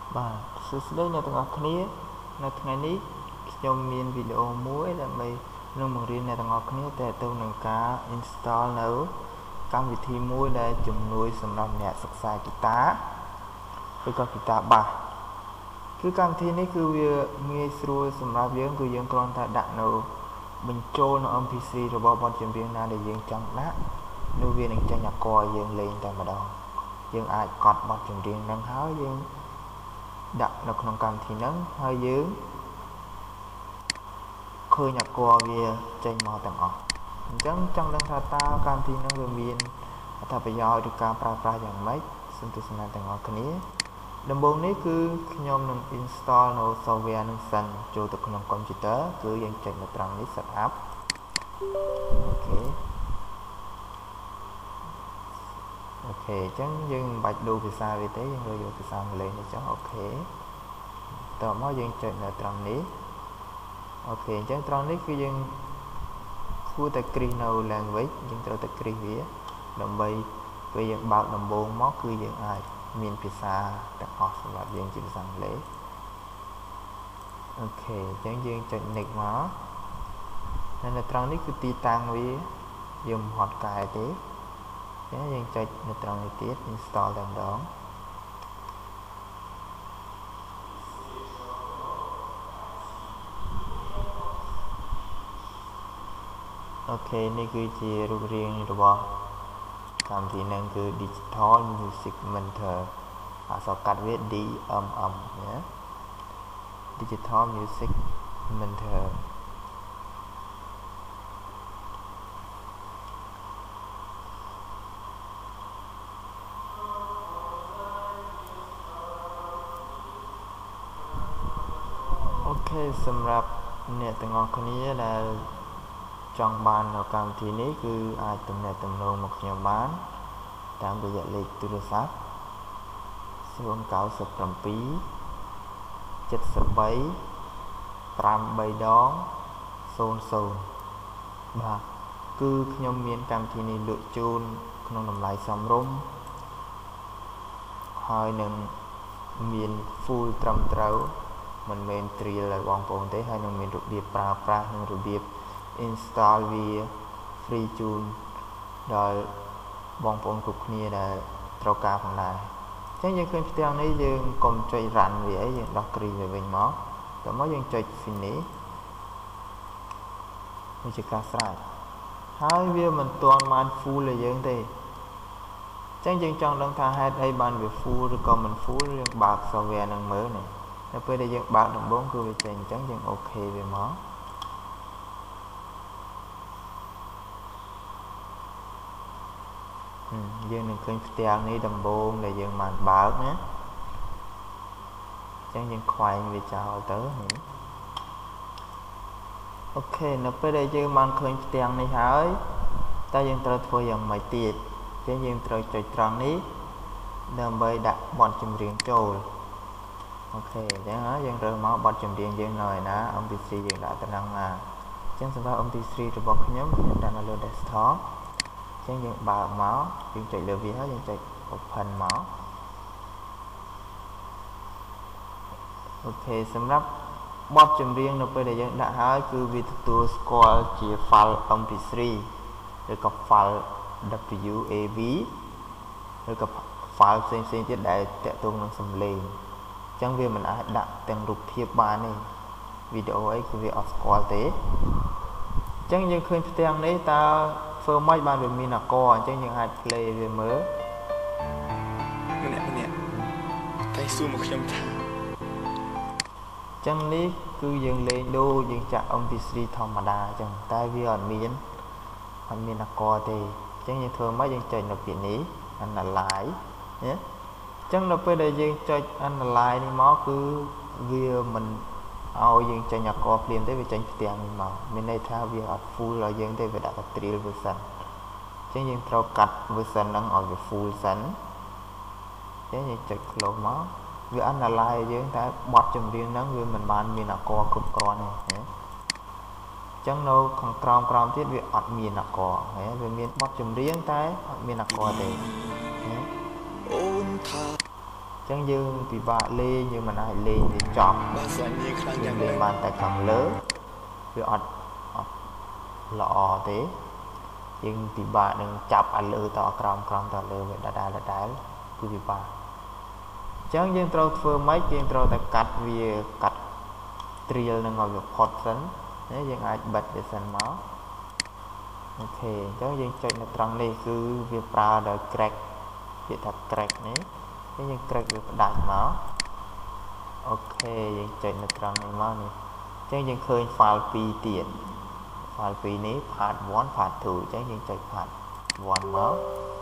បាទសួស្តីអ្នកទាំងអស់គ្នានៅថ្ងៃនេះខ្ញុំមានវីដេអូមួយដើម្បីនឹងបង្រៀនអ្នកទាំងអស់គ្នាទាក់ទងនឹងការ install នៅកម្មវិធីមួយដែលជំនួយសម្រាប់អ្នកសិក្សាហ្គីតាឬក៏ហ្គីតាបាសគឺកម្មវិធីនេះគឺវាងាយស្រួលសម្រាប់យើងគឺយើងគ្រាន់តែដាក់នៅបញ្ចូលនៅ MP3 របស់បទចម្រៀងណាដែលយើងចង់ដាក់នោះវានឹងចេញអាគ័រយើងលេងតែម្ដងយើងអាចកត់បទចម្រៀងនឹងហើយយើងដាក់នៅក្នុងកម្មវិធីហ្នឹងហើយយើងឃើញអាគ័រវាចេញមកទាំងអស់អញ្ចឹងចង់ដឹងថាតើកម្មវិធីហ្នឹងវាមានអត្ថប្រយោជន៍ឬការប្រើប្រាស់យ៉ាងម៉េចសូមទស្សនាទាំងអស់គ្នាដំបូងនេះគឺខ្ញុំនឹង install នៅ software នឹងសិនចូលទៅក្នុង computer គឺយើងចុចនៅត្រង់នេះ setup អូខេអញ្ចឹងយើងមិនបាច់ដូរភាសាវាទេយើងរើសយកភាសាអង់គ្លេសនេះចុះអូខេតោះមកយើងចុចនៅត្រង់នេះអូខេអញ្ចឹងត្រង់នេះគឺយើងគួរតែគ្រីសនៅ language យើងត្រូវតែគ្រីសវាដើម្បីពេលយើងបើកដំបូងមកគឺយើងអាចមានភាសាទាំងអស់សម្រាប់យើងជាភាសាអង់គ្លេសអូខេអញ្ចឹងយើងចុច next មកហើយនៅត្រង់នេះគឺទីតាំងវាយើងមិនហត់កែទេយើងចុចនៅត្រង់នេះទៀត install តែម្ដងអូខេនេះគឺជារូបរាងរបស់កម្មវិធីនឹងគឺ Digital Music Mentor អក្សរកាត់វា DMM ណា Digital Music Mentorអូខេសម្រាប់អ្នកទាំងអស់គ្នាដែលចង់បាននៅកម្មវិធីនេះគឺអាចទំនាក់ទំនងមកខ្ញុំបានតាមរយៈលេខទូរស័ព្ទ097 73 5300បាទគឺខ្ញុំមានកម្មវិធីនេះលក់ជូនក្នុងតម្លៃសមរម្យហើយនឹងមាន full ត្រឹមត្រូវមិនមែនត្រៀលឲ្យបងប្អូនទេហើយនឹងមានរបៀបប្រើប្រាស់និងរបៀប install វា free ជូនដល់បងប្អូនគ្រប់គ្នាដែលត្រូវការផងដែរអញ្ចឹងយើងឃើញផ្ទាំងនេះយើងកុំចុច run វាអីយើងដោះគ្រីវាវិញមកតោះមកយើងចុច finish នេះជាការស្រេចហើយវាមិនទាន់បាន full ឲ្យយើងទេអញ្ចឹងយើងចង់ដឹងថាហេតុអីបានវា full ឬក៏មិន full យើងបើក software នឹងមើលនេះដល់ពេលដែលយើងបើកដំបូងគឺវាចេញអញ្ចឹងយើងអូខេវាមកយើងនឹងឃើញផ្ទាំងនេះដំបូងដែលយើងបានបើកណាអញ្ចឹងយើងខ្វែងវាចោលទៅអូខេនៅពេលដែលយើងបានឃើញផ្ទាំងនេះហើយតើយើងត្រូវធ្វើយ៉ាងម៉េចទៀតអញ្ចឹងយើងត្រូវចុចត្រង់នេះដើម្បីដាក់បទចម្រៀងចូលអូខេអញ្ចឹងយើងរើសមកបទចម្រៀងយើងនៅឯណា MP3 យើងដាក់ទៅនឹងណាអញ្ចឹងសម្រាប់ MP3 របស់ខ្ញុំដាក់នៅលើ desktop អញ្ចឹងយើងបើកមកយើងចុចលើវាហើយយើងចុច open មកអូខេសម្រាប់បទចម្រៀងនៅពេលដែលយើងដាក់ហើយគឺវាទទួលស្គាល់ជា file MP3 ឬក៏ file WAV ឬក៏ file ផ្សេងៗទៀតដែលតាក់ទងនឹងសំឡេងអញ្ចឹងវាមិនអាចដាក់ទាំងរូបភាពបានទេវីដេអូអីគឺវាអត់ស្គាល់ទេអញ្ចឹងយើងឃើញផ្ទាំងនេះតើធ្វើម៉េចបានវាមានអាគ័រអញ្ចឹងយើងអាច play វាមើលម្នាក់តែសួរមកខ្ញុំថាអញ្ចឹងនេះគឺយើងលេងដូចយើងចាក់ MP3 ធម្មតាអញ្ចឹងតែវាអត់មានអាគ័រទេអញ្ចឹងយើងធ្វើម៉េចយើងចុចនៅពាក្យនេះ analyze ណាអញ្ចឹងនៅពេលដែលយើងចុច analyze នេះមកគឺវាមិនឲ្យយើងចេញអាគ័រភ្លាមទេវាចេញផ្ទាំងនេះមកមានន័យថាវាអត់ full ឲ្យយើងទេវាដាក់តែ trial version អញ្ចឹងយើងត្រូវកាត់ version ហ្នឹងឲ្យវា full សិនអញ្ចឹងយើងចុច close មកវា analyze យើងតែបទចម្រៀងហ្នឹងវាមិនបានមានអាគ័រគ្រប់គ្រាន់ទេអញ្ចឹងនៅខាងក្រោមទៀតវាអត់មានអាគ័រវាមានបទចម្រៀងតែអត់មានអាគ័រទេអូនថាអ chẳng dương bị bạ lê nhưng mà ai lê thì chọc nhưng lên bàn tại càng lớn vì ọt lọ thế nhưng bị bạ đừng chập ăn lư tỏ crom tỏ lư vậy đã cứ bị bạ chẳng dương trâu phơ mấy dương trâu ta cắt vì cắt trial nó ngồi việc hot sẵn nếu dương ai bật để sẵn máu ok chẳng dương chơi nó trăng này cứ việc ra đời crack việc thật crack này cái dương crack việc đặt máu ok dương chơi nó trăng này máu này chẳng dương khơi file pi tiền file pi này phạt vốn phạt thủ chẳng dương chơi phạt vốn máu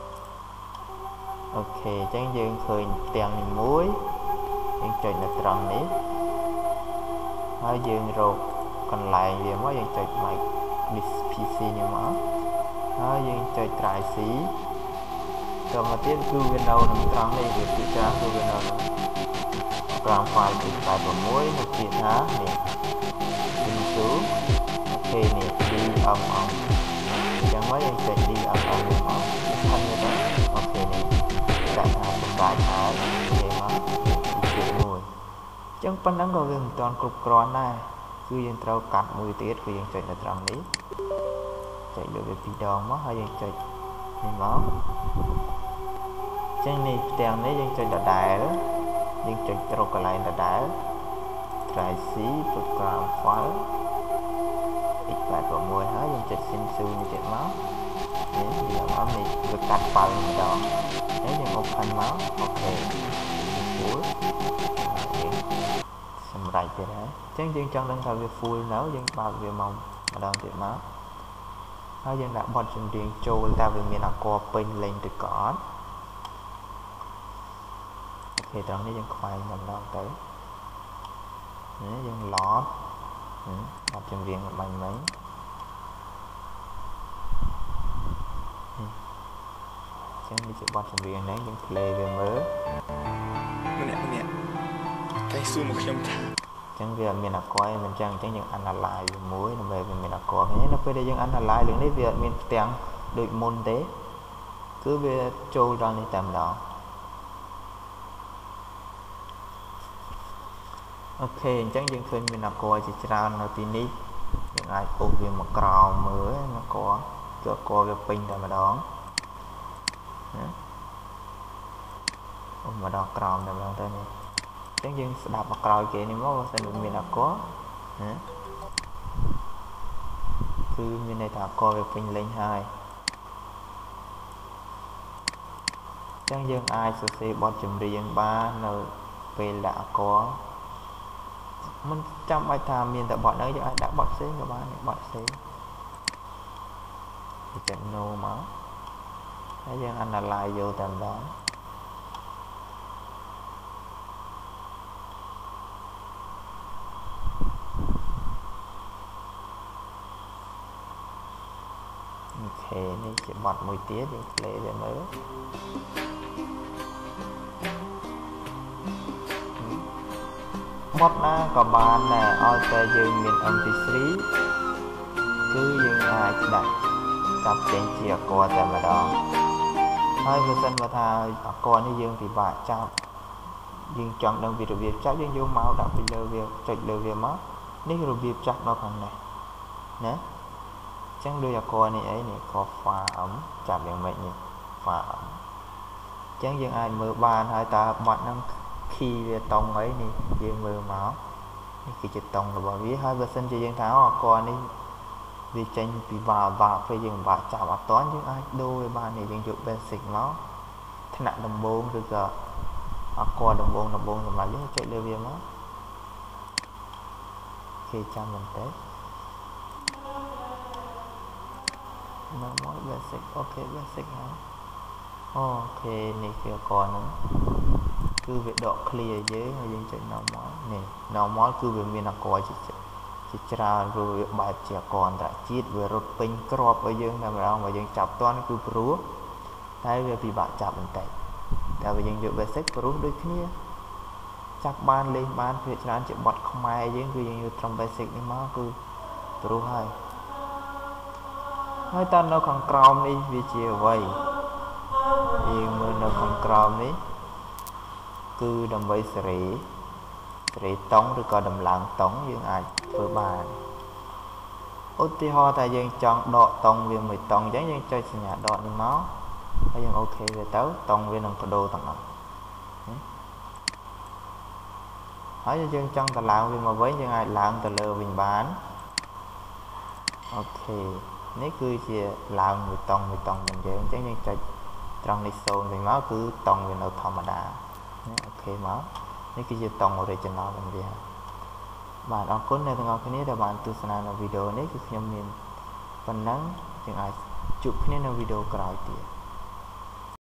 ok chẳng dương khơi tiền này muối dương chơi nó trăng này hơi dương rồi còn lại vì mới dương chơi mày PC này máu hơi dương chơi trái xí còn mà tiếp cứ bên đầu nằm trắng đây việc tự tra cứ bên đầu trắng file bị tại vào muối một chuyện hả nè đi xuống ok nè đi âm chẳng mấy anh sẽ đi âm luôn hả thân như thế ok nè đại thả một đại thả để mà chuyện mùi chẳng phân nắng rồi gần toàn cục cron này cứ dân trâu cắt mùi tiết của dân chạy là trắng đấy chạy được về phía đòn mất hay dân chạy thì máu chẳng này tiền đấy dân chạy là đại đó dân chạy trâu cả lại là đại trái xí program file ít bài của mùi hết dân chạy xin su như chạy máu nếu bây giờ máu này được cắt file mà đó nếu dân open máu ok cuối xâm rạch vậy đấy chẳng dân trong đang thờ về full nấu dân bao về mong mà đang tiệm máuហើយយើងដាក់បទចម្រៀងចូលតែវាមានអក្សរពេញលេងទៅកអត់អូខេត្រង់នេះយើងខ្វែងម្ដងទៅនេះយើងឡតបទចម្រៀងបាញ់មិញចឹងនេះជាបទចម្រៀងហ្នឹងយើង play វាមើលម្នាក់តែសួរមកខ្ញុំថាចឹងវាមានអក្សរមិនចឹងយើង analyze មួយដើម្បីវាមានអក្សរនេះនៅពេលដែលយើង analyze រឿងនេះវាអត់មានផ្ទាំងដូចមុនទេគឺវាចូលដល់នេះតែម្ដងអូខេអញ្ចឹងយើងឃើញមានអក្សរជាច្រើននៅទីនេះយើងអាចពុះវាមកក្រោមមើលអក្សរគឺអក្សរវាពេញតែម្ដងអូម្ដងក្រោមតែម្ដងទៅនេះចឹងយើងស្ដាប់មកក្រោយគេនេះមកបើសិនមានអក្សរណាគឺមានន័យថាអក្សរវាពេញលេញហើយចឹងយើងអាចសរសេរបទចម្រៀងបាននៅពេលដាក់អក្សរមិនចាំបាច់ថាមានតែបទហ្នឹងយើងអាចដាក់បទផ្សេងក៏បានបទផ្សេងគេចាក់ no មកហើយយើង analyze យកតែម្ដងអូខេនេះជាបទមួយទៀតយើង play វាមើលបទណាក៏បានដែរឲ្យតែយើងមាន MP3 គឺយើងអាចដាក់ចាប់ចេញជាអក្សរតែម្ដងហើយបើសិនបើថាអក្សរនេះយើងពិបាកចាប់យើងចង់ដឹងពីរបៀបចាប់យើងយកមកដាក់ពីលើវាចុចលើវាមកនេះរបៀបចាប់នៅខាងនេះណាចឹងដូចអក្សរនេះអីនេះក៏ហ្វាអំចាប់យ៉ាងម៉េចនេះហ្វាអំចឹងយើងអាចមើលបានហើយតើបទហ្នឹងគីវាតង់អីនេះយើងមើលមកនេះគឺជាតង់របស់វាហើយបើសិនជាយើងថាអក្សរនេះវាចេញពីបាពេលយើងបាក់ចាប់អត់តាន់យើងអាចដូរវាបាននេះយើងយក basic មកថ្នាក់ដំបូងឬក៏អក្សរដំបូងសម្រាប់យើងចុចលើវាមកគេចាំបន្តិចនៅមក basic អូខេ basic ហើយអូខេនេះគឺអក្សរហ្នឹងគឺវាដក clear យើងហើយយើងចុច normal នេះ normal គឺវាមានអក្សរជាច្រើនព្រោះវាបែបជាអក្សរអន្តរជាតិវារត់ពេញក្របឲ្យយើងតែម្ដងបើយើងចាប់តាន់គឺព្រោះតែវាពិបាកចាប់បន្តិចតែបើយើងយក basic ព្រោះដូចគ្នាចាប់បានលេងបានវាច្រើនជាបទខ្មែរយើងគឺយើងយកត្រឹម basic នេះមកគឺព្រោះហើយតើនៅខាងក្រោមនេះវាជាអ្វីយើងមើលនៅខាងក្រោមនេះ cứ đầm với seri tông rồi có đầm lạng tông dương ai vừa bàn út thì ho tại dương chọn đọ tông viên 10 tông giống như chơi nhà đọ đi máu hay dương ok về tới tông viên đồng đô tầng nào hỏi cho dương trong tờ lạng vì mà với dương ai lạng tờ lơ bình bán ok nếu cứ chỉ lạng 10 tông mình vậy giống như chơi trong đi sâu thì máu cứ tông viên đâu thầm đà ok máu nếu cứ chỉ tông original mình vậy bạn ở cuốn này thì ngọc này là bạn tu sanh video này cứ nhầm miền phần nắng chừng ai chụp này video cài tiền